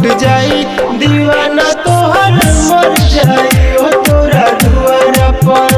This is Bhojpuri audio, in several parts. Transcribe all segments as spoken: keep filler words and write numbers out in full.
घुट जाई दीवाना तोहर मर जाई ओ तोरा दुआरा पर।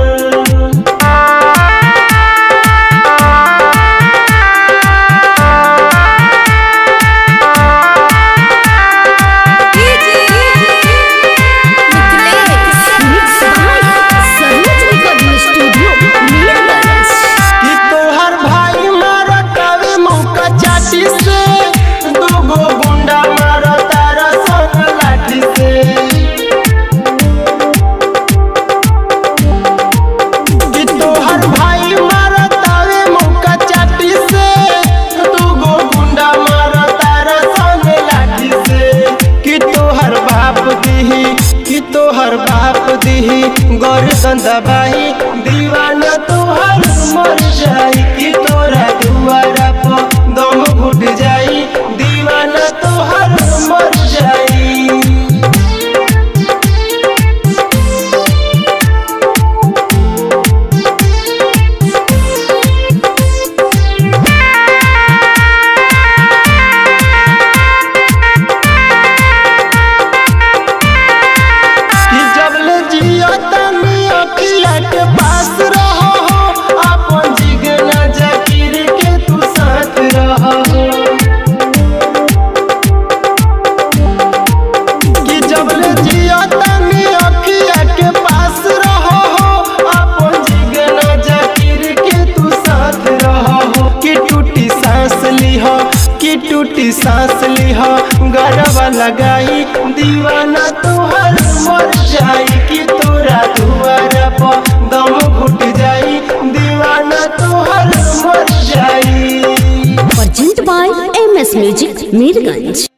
तोहर बाप दिही गर्दन दबाई दीवाना तोहर मर जाई कि तोरा दुआरा पर दम घुट जाई दीवाना तोहर मर जाई। टूटी सांस लिह गरबा लगाई दीवाना तोहर मर जाई कि तोरा दुआरा पर दम घुट जाई दीवाना तोहर मर जाई। Present by M S music Mirganj.